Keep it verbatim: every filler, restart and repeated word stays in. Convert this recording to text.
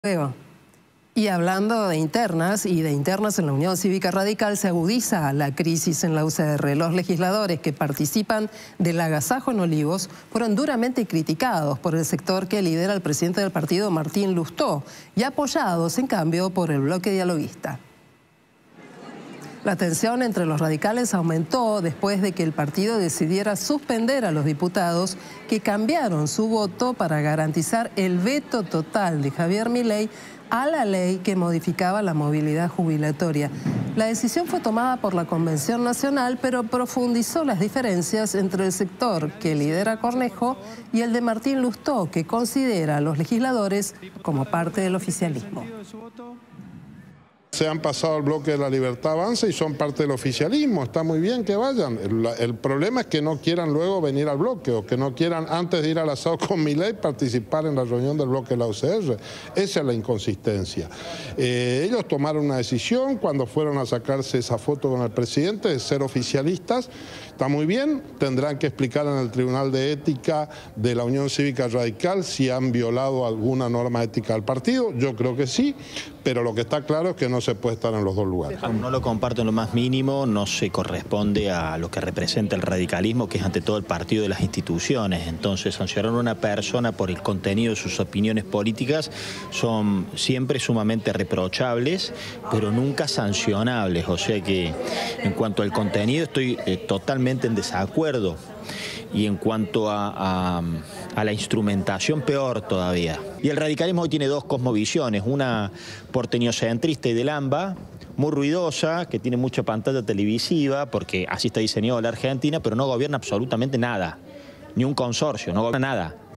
Luego, y hablando de internas y de internas en la Unión Cívica Radical, se agudiza la crisis en la U C R. Los legisladores que participan del agasajo en Olivos fueron duramente criticados por el sector que lidera el presidente del partido, Martín Lustó, y apoyados, en cambio, por el bloque dialoguista. La tensión entre los radicales aumentó después de que el partido decidiera suspender a los diputados que cambiaron su voto para garantizar el veto total de Javier Milei a la ley que modificaba la movilidad jubilatoria. La decisión fue tomada por la Convención Nacional, pero profundizó las diferencias entre el sector que lidera Cornejo y el de Martín Lustó, que considera a los legisladores como parte del oficialismo. Se han pasado al bloque de la Libertad Avanza y son parte del oficialismo. Está muy bien que vayan. El, el problema es que no quieran luego venir al bloque o que no quieran, antes de ir al asado con Milei, participar en la reunión del bloque de la U C R. Esa es la inconsistencia. Eh, ellos tomaron una decisión cuando fueron a sacarse esa foto con el presidente de ser oficialistas. Está muy bien. Tendrán que explicar en el Tribunal de Ética de la Unión Cívica Radical si han violado alguna norma ética del partido. Yo creo que sí, pero lo que está claro es que no se puede estar en los dos lugares. No lo comparto en lo más mínimo, no se corresponde a lo que representa el radicalismo, que es ante todo el partido de las instituciones. Entonces, sancionar a una persona por el contenido de sus opiniones políticas son siempre sumamente reprochables, pero nunca sancionables. O sea que, en cuanto al contenido, estoy eh, totalmente en desacuerdo. Y en cuanto a, a, a la instrumentación, peor todavía. Y el radicalismo hoy tiene dos cosmovisiones, una porteñocentrista y del AMBA, muy ruidosa, que tiene mucha pantalla televisiva, porque así está diseñado la Argentina, pero no gobierna absolutamente nada, ni un consorcio, no gobierna nada.